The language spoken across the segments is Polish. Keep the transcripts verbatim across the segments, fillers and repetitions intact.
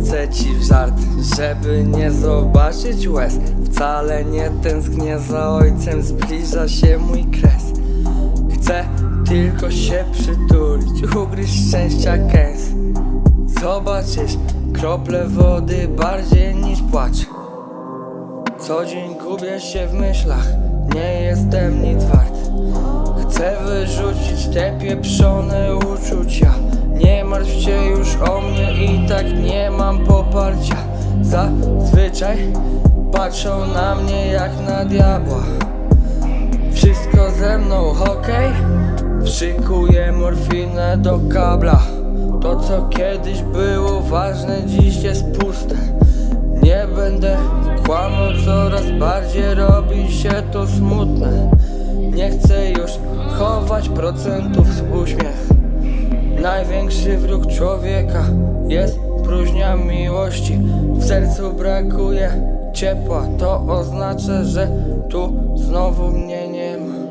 wtrącę ci w żart, żeby nie zobaczyć łez. Wcale nie tęsknię za ojcem, zbliża się mój kres. Chcę tylko się przytulić, ugryźć szczęścia kęs. Zobaczysz krople wody bardziej niż płacz. Co dzień gubię się w myślach, nie jestem nic wart. Chcę wyrzucić te pieprzone uczucia. Nie martw się już o mnie, i tak nie mam poparcia. Zazwyczaj patrzą na mnie jak na diabła. Wszystko ze mną okej? Wszykuję morfinę do kabla. To co kiedyś było ważne, dziś jest puste. Nie będę kłamał, coraz bardziej robi się to smutne. Nie chcę już chować procentów w uśmiech. Największy wróg człowieka jest próżnia miłości. W sercu brakuje ciepła, to oznacza, że tu znowu mnie nie ma.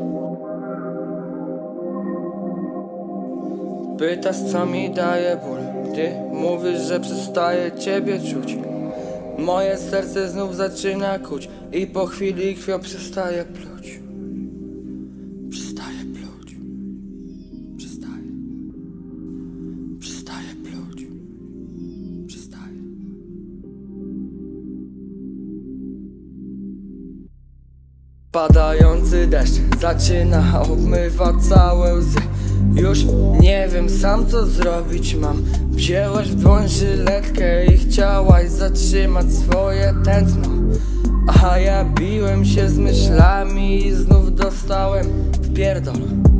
Pytasz, co mi daje ból, ty mówisz, że przestaję ciebie czuć. Moje serce znów zaczyna kuć i po chwili krwią przestaje pluć. Przestaje pluć. Przestaje. Przestaje pluć. Przestaje. Padający deszcz zaczyna obmywać całe łzy. Już nie wiem sam, co zrobić mam. Wzięłaś w dłoń żyletkę i chciałaś zatrzymać swoje tętno. A ja biłem się z myślami i znów dostałem w pierdol.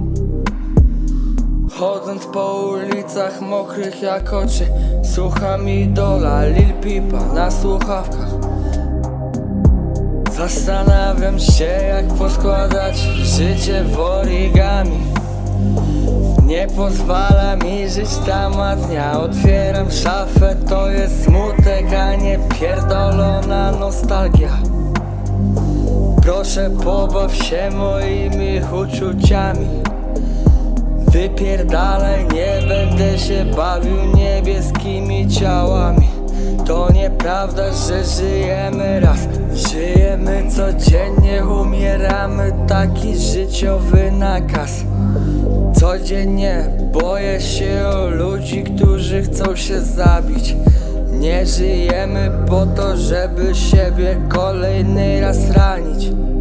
Chodząc po ulicach mokrych jak oczy, słucham idola Lil Peepa na słuchawkach. Zastanawiam się, jak poskładać życie w origami. Nie pozwala mi żyć tamatnia. Otwieram szafę, to jest smutek, a nie pierdolona nostalgia. Proszę, pobaw się moimi uczuciami. Wypierdalaj, nie będę się bawił niebieskimi ciałami. To nieprawda, że żyjemy raz. Żyjemy codziennie, umieramy, taki życiowy nakaz. Codziennie boję się o ludzi, którzy chcą się zabić. Nie żyjemy po to, żeby siebie kolejny raz ranić.